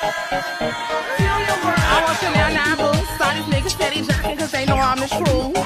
I want Chanel 9 boots. Saw these niggas steady jocking cause they know I'm the truth.